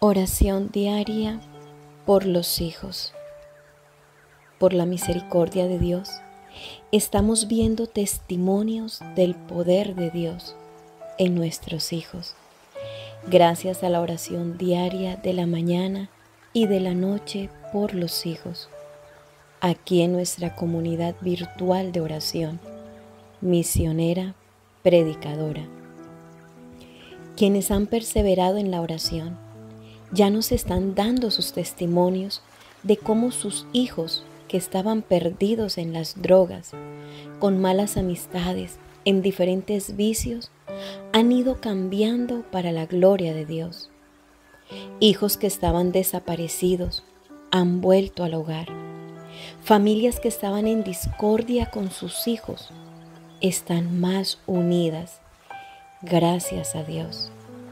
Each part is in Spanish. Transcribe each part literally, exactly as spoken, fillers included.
Oración diaria por los hijos. Por la misericordia de Dios, estamos viendo testimonios del poder de Dios en nuestros hijos. Gracias a la oración diaria de la mañana y de la noche por los hijos. Aquí en nuestra comunidad virtual de oración, misionera, predicadora. Quienes han perseverado en la oración, ya nos están dando sus testimonios de cómo sus hijos que estaban perdidos en las drogas, con malas amistades, en diferentes vicios, han ido cambiando para la gloria de Dios. Hijos que estaban desaparecidos han vuelto al hogar. Familias que estaban en discordia con sus hijos están más unidas. Gracias a Dios.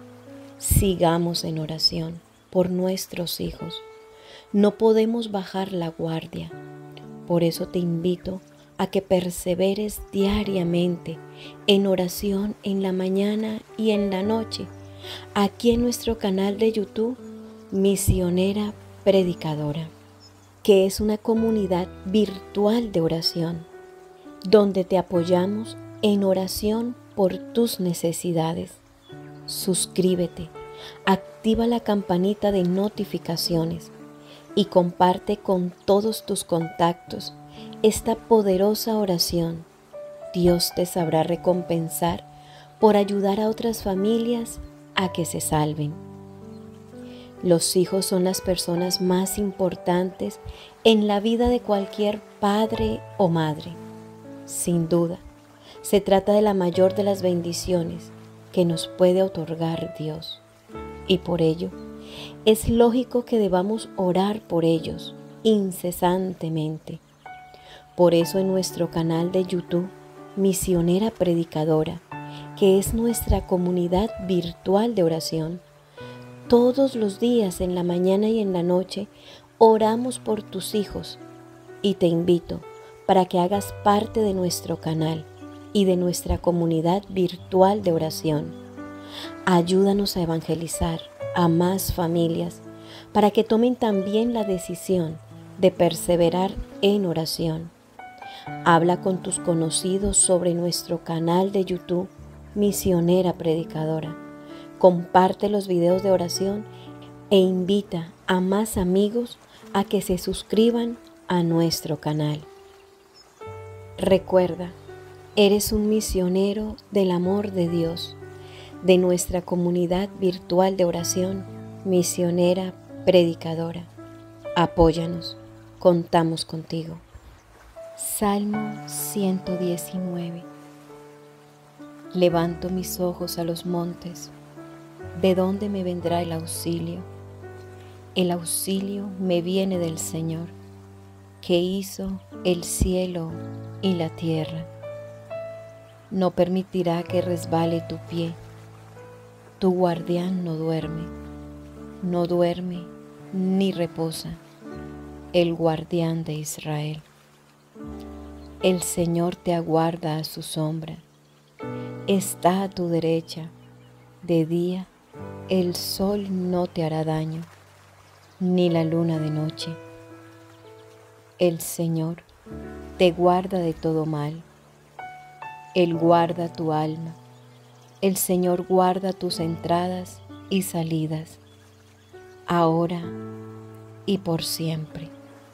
Sigamos en oración por nuestros hijos. No podemos bajar la guardia. Por eso te invito a que perseveres diariamente en oración en la mañana y en la noche, aquí en nuestro canal de YouTube, Misionera Predicadora, que es una comunidad virtual de oración, donde te apoyamos en oración por tus necesidades. Suscríbete, activa la campanita de notificaciones y comparte con todos tus contactos esta poderosa oración. Dios te sabrá recompensar por ayudar a otras familias a que se salven. Los hijos son las personas más importantes en la vida de cualquier padre o madre. Sin duda, se trata de la mayor de las bendiciones que nos puede otorgar Dios. Y por ello, es lógico que debamos orar por ellos incesantemente. Por eso en nuestro canal de YouTube, Misionera Predicadora, que es nuestra comunidad virtual de oración, todos los días en la mañana y en la noche oramos por tus hijos y te invito para que hagas parte de nuestro canal y de nuestra comunidad virtual de oración. Ayúdanos a evangelizar a más familias para que tomen también la decisión de perseverar en oración. Habla con tus conocidos sobre nuestro canal de YouTube, Misionera Predicadora. Comparte los videos de oración e invita a más amigos a que se suscriban a nuestro canal. Recuerda, eres un misionero del amor de Dios, de nuestra comunidad virtual de oración, Misionera Predicadora. Apóyanos, contamos contigo. Salmo ciento diecinueve. Levanto mis ojos a los montes, ¿de dónde me vendrá el auxilio? El auxilio me viene del Señor, que hizo el cielo y la tierra. No permitirá que resbale tu pie. Tu guardián no duerme, no duerme ni reposa, el guardián de Israel. El Señor te aguarda a su sombra, está a tu derecha. De día el sol no te hará daño, ni la luna de noche. El Señor te guarda de todo mal, Él guarda tu alma. El Señor guarda tus entradas y salidas, ahora y por siempre.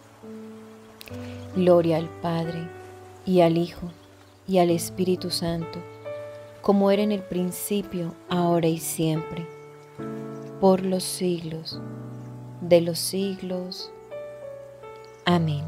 Gloria al Padre, y al Hijo, y al Espíritu Santo, como era en el principio, ahora y siempre, por los siglos de los siglos. Amén.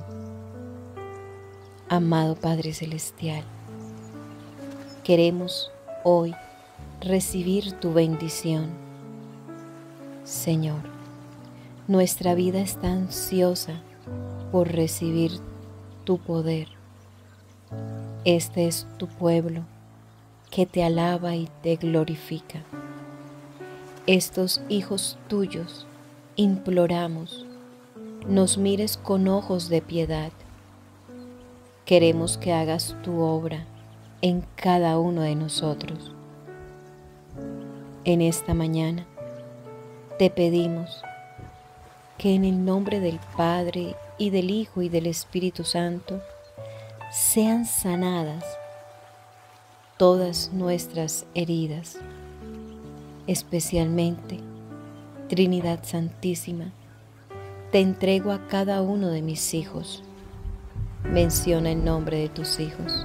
Amado Padre Celestial, queremos hoy recibir tu bendición. Señor, nuestra vida está ansiosa por recibir tu poder. Este es tu pueblo que te alaba y te glorifica. Estos hijos tuyos imploramos, nos mires con ojos de piedad. Queremos que hagas tu obra en cada uno de nosotros. En esta mañana te pedimos que en el nombre del Padre y del Hijo y del Espíritu Santo sean sanadas todas nuestras heridas, especialmente, Trinidad Santísima, te entrego a cada uno de mis hijos. Menciona el nombre de tus hijos.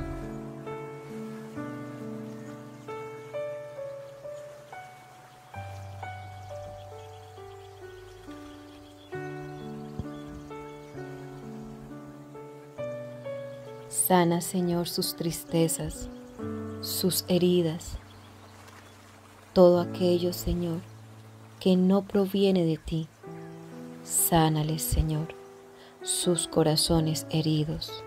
Sana, Señor, sus tristezas, sus heridas, todo aquello, Señor, que no proviene de ti. Sánales, Señor, sus corazones heridos.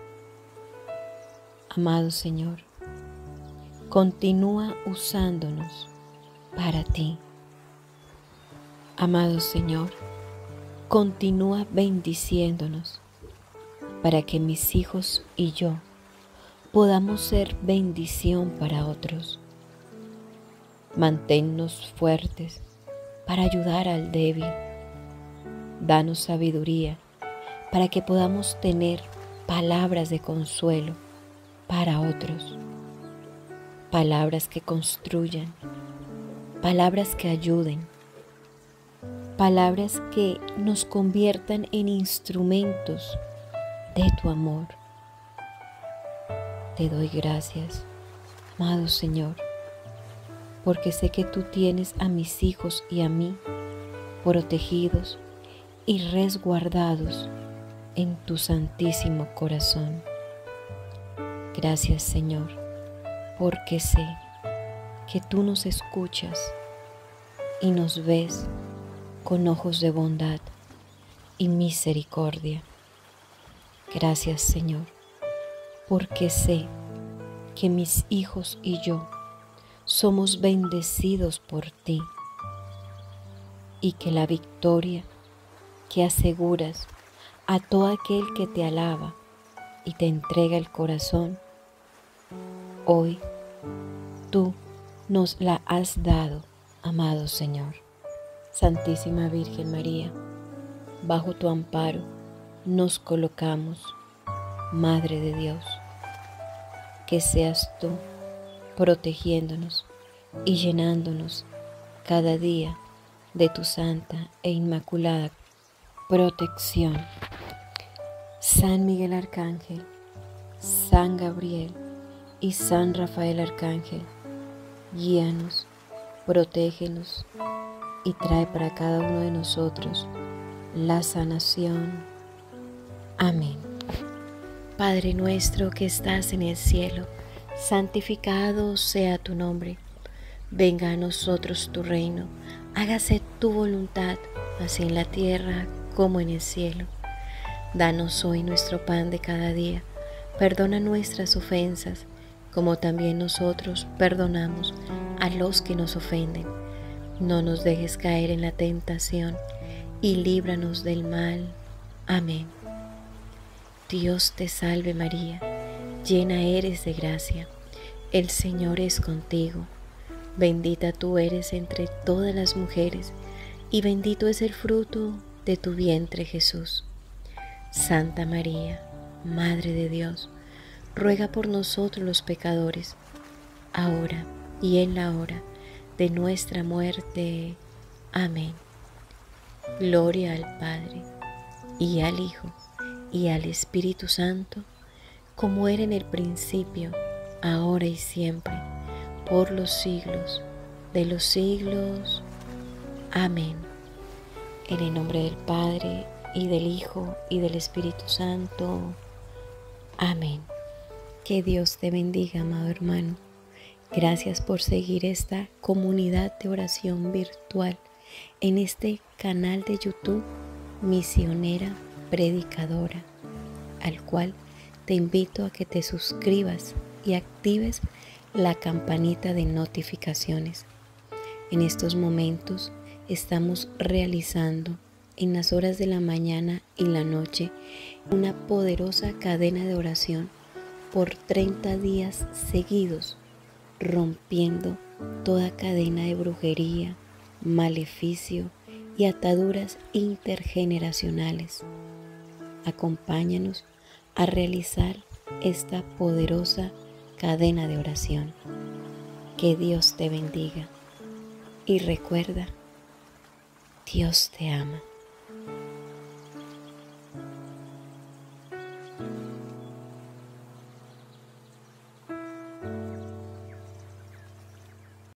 Amado Señor, continúa usándonos para ti. Amado Señor, continúa bendiciéndonos para que mis hijos y yo podamos ser bendición para otros. Manténnos fuertes para ayudar al débil. Danos sabiduría para que podamos tener palabras de consuelo para otros. Palabras que construyan, palabras que ayuden, palabras que nos conviertan en instrumentos de tu amor. Te doy gracias, amado Señor, porque sé que tú tienes a mis hijos y a mí protegidos y resguardados en tu santísimo corazón. Gracias, Señor, porque sé que tú nos escuchas y nos ves con ojos de bondad y misericordia. Gracias, Señor, porque sé que mis hijos y yo somos bendecidos por ti y que la victoria que aseguras a todo aquel que te alaba y te entrega el corazón, hoy tú nos la has dado, amado Señor. Santísima Virgen María, bajo tu amparo nos colocamos, Madre de Dios. Que seas tú protegiéndonos y llenándonos cada día de tu santa e inmaculada protección. San Miguel Arcángel, San Gabriel y San Rafael Arcángel, guíanos, protégenos y trae para cada uno de nosotros la sanación. Amén. Padre nuestro que estás en el cielo, santificado sea tu nombre. Venga a nosotros tu reino, hágase tu voluntad, así en la tierra como en el cielo. Danos hoy nuestro pan de cada día. Perdona nuestras ofensas, como también nosotros perdonamos a los que nos ofenden. No nos dejes caer en la tentación, y líbranos del mal. Amén. Dios te salve María, llena eres de gracia, el Señor es contigo. Bendita tú eres entre todas las mujeres, y bendito es el fruto de tu vientre Jesús. Santa María, Madre de Dios, ruega por nosotros los pecadores, ahora y en la hora de nuestra muerte. Amén. Gloria al Padre, y al Hijo, y al Espíritu Santo, como era en el principio, ahora y siempre, por los siglos de los siglos. Amén. En el nombre del Padre, y del Hijo, y del Espíritu Santo. Amén. Que Dios te bendiga, amado hermano. Gracias por seguir esta comunidad de oración virtual en este canal de YouTube, Misionera Predicadora, al cual te invito a que te suscribas y actives la campanita de notificaciones. En estos momentos estamos realizando en las horas de la mañana y la noche una poderosa cadena de oración por treinta días seguidos, rompiendo toda cadena de brujería, maleficio y ataduras intergeneracionales. Acompáñanos a realizar esta poderosa cadena de oración. Que Dios te bendiga y recuerda, Dios te ama.